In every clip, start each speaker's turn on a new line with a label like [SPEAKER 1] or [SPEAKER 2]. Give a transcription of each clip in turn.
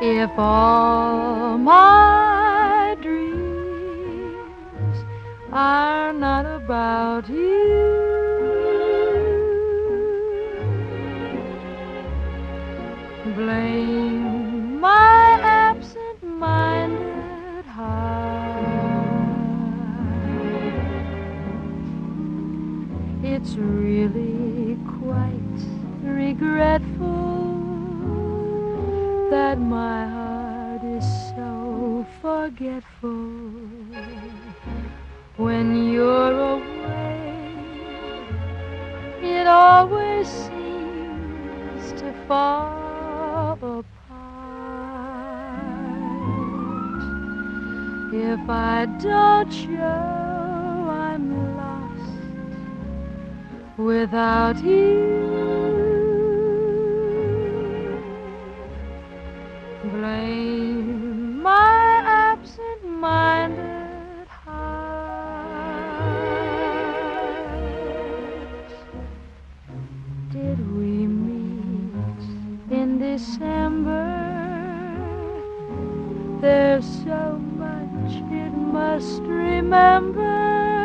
[SPEAKER 1] If all my dreams are not about you, blame my absent-minded heart. It's really quite regretful that my heart is so forgetful. When you're away, it always seems to fall apart. If I don't show, I'm lost without you. Blame my absent-minded heart. Did we meet in December? There's so much it must remember.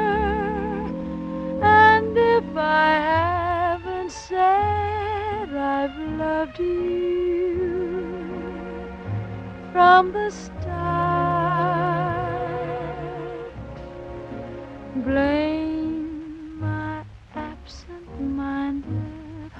[SPEAKER 1] And if I haven't said I've loved you from the start, blame my absent-minded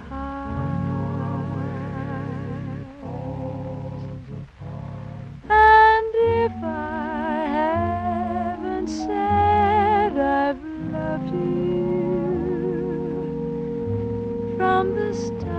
[SPEAKER 1] heart. And if I haven't said I've loved you from the start,